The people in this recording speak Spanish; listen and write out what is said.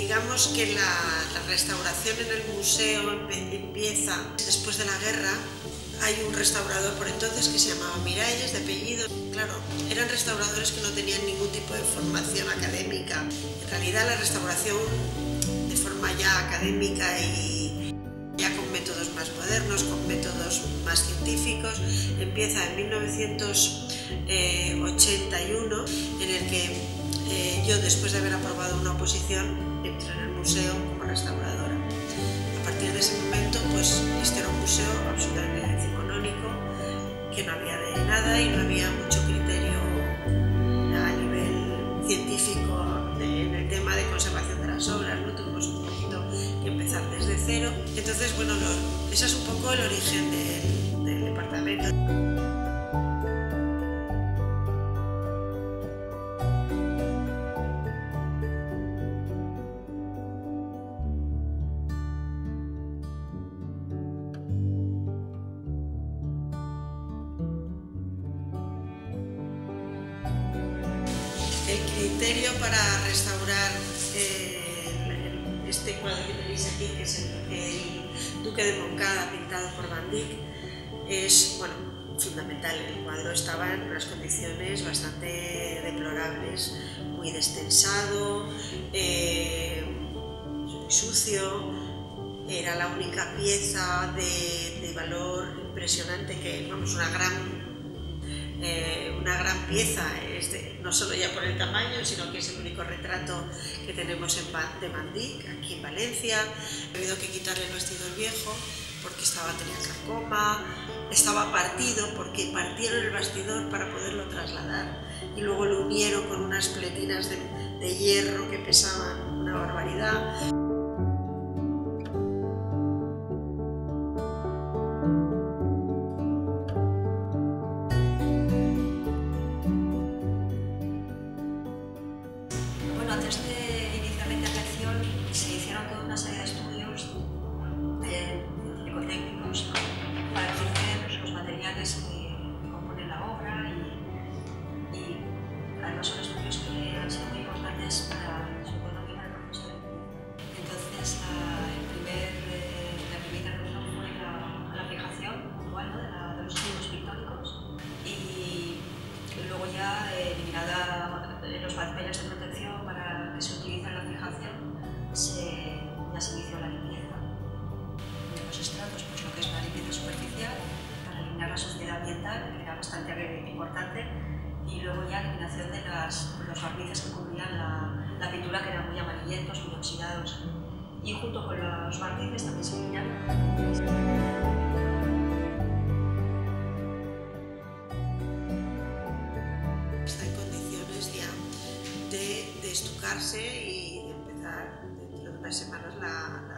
Digamos que la restauración en el museo empieza después de la guerra. Hay un restaurador por entonces que se llamaba Miralles, de apellido. Claro, eran restauradores que no tenían ningún tipo de formación académica. En realidad la restauración de forma ya académica y ya con métodos más modernos, con métodos más científicos, empieza en 1981, en el que yo, después de haber aprobado una oposición, entré en el museo como restauradora. A partir de ese momento, pues este era un museo absolutamente decimonónico, que no había de nada y no había mucho criterio a nivel científico en el tema de conservación de las obras, ¿no? Tuvimos un poquito que empezar desde cero. Entonces, bueno, ese es un poco el origen del departamento. El criterio para restaurar este cuadro que tenéis aquí, que es el Duque de Montcada, pintado por Van Dyck, es, bueno, fundamental. El cuadro estaba en unas condiciones bastante deplorables, muy destensado, muy sucio. Era la única pieza de valor impresionante, que, vamos, una gran pieza, no solo ya por el tamaño, sino que es el único retrato que tenemos de Van Dyck aquí en Valencia. He habido que quitarle el bastidor viejo porque tenía carcoma, estaba partido porque partieron el bastidor para poderlo trasladar y luego lo unieron con unas pletinas de hierro que pesaban una barbaridad. Antes de iniciar la intervención se hicieron toda una serie de estudios científico-técnicos para entender los materiales que componen la obra y además son estudios que han sido muy importantes para su economía y para el proceso de vida. Entonces la primera intervención fue la fijación puntual, ¿no? de los estudios pictóricos y luego ya eliminada los papeles de protección para que se utilice en la fijación, ya se inició la limpieza de los estratos, pues lo que es la limpieza superficial para eliminar la suciedad ambiental, que era bastante importante, y luego ya eliminación de los barnices que cubrían la pintura, que eran muy amarillentos, muy oxidados, y junto con los barnices también se eliminaron. De estucarse y empezar dentro de unas semanas la